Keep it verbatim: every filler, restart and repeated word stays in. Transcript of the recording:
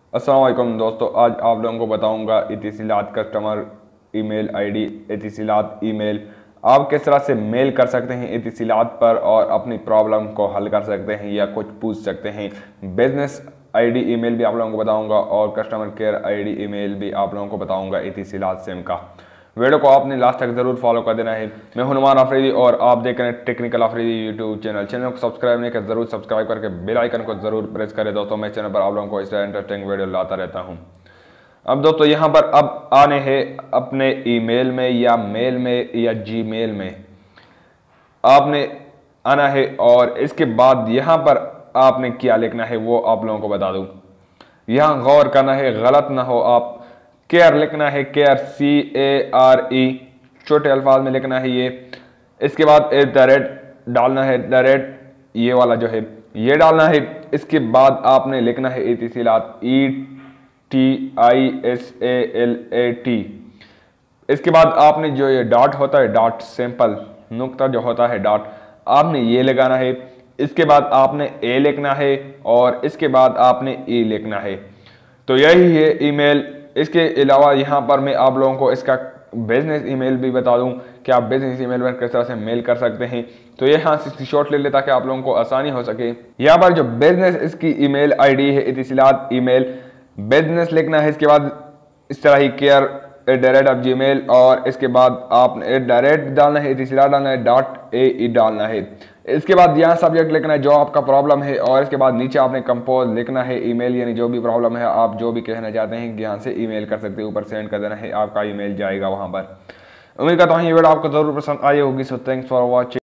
अस्सलाम वालेकुम दोस्तों, आज आप लोगों को बताऊंगा Etisalat customer email ID. Etisalat email आप किस तरह से मेल कर सकते हैं इतिसिलात पर और अपनी प्रॉब्लम को हल कर सकते हैं या कुछ पूछ सकते हैं। बिजनेस आईडी ईमेल भी आप लोगों को बताऊंगा और कस्टमर केयर आईडी ईमेल भी आप लोगों को बताऊंगा इतिसिलात सिम का। वीडियो को आपने लास्ट तक जरूर फॉलो कर देना है। मैं हूं नुमान आफरीदी और आप देख रहे हैं technical Afridi YouTube channel. Channel को सब्सक्राइब नहीं कर जरूर सब्सक्राइब करके बेल आइकन को जरूर प्रेस करें दोस्तों। मैं चैनल पर आप लोगों को इस तरह इंटरेस्टिंग वीडियो लाता रहता हूं। अब दोस्तों यहाँ पर अब आने हैं अपने ईमेल में या मेल में या जीमेल में आपने आना है और इसके बाद यहाँ पर आपने क्या लिखना है वो आप लोगों को बता दूं। यहाँ गौर करना है, गलत ना हो। आप केयर लिखना है, care see A R E छोटे अल्फाज में लिखना है ये। इसके बाद एट द रेट डालना है, द रेट ये वाला जो है ये डालना है। इसके बाद आपने लिखना है Etisalat, E T I S A L A T. इसके बाद आपने जो ये डॉट होता है, डॉट सिंपल नुक्ता जो होता है डॉट, आपने ये लगाना है। इसके बाद आपने ए लिखना है और इसके बाद आपने ई लिखना है। तो यही है ईमेल। इसके अलावा यहाँ पर मैं आप लोगों को इसका बिजनेस ईमेल भी बता दूं कि आप बिजनेस ईमेल पर किस तरह से मेल कर सकते हैं। तो ये यहाँ से शॉर्ट ले लेता कि आप लोगों को आसानी हो सके। यहाँ पर जो बिजनेस इसकी ईमेल आईडी है इतिसिलात ईमेल, बिजनेस लिखना है। इसके बाद इस तरह ही care at the rate of Gmail और इसके बाद आपने एट द रेट डालना है, इतिसिलात डालना है, डॉट ए ई डालना है। इसके बाद यहाँ सब्जेक्ट लिखना है जो आपका प्रॉब्लम है और इसके बाद नीचे आपने कंपोज लिखना है ईमेल, यानी जो भी प्रॉब्लम है आप जो भी कहना चाहते हैं यहाँ से ईमेल कर सकते हैं, ऊपर सेंड कर देना है, आपका ईमेल जाएगा वहाँ पर। उम्मीद करता हूँ ये वीडियो आपको जरूर पसंद आई होगी। So thanks for watching.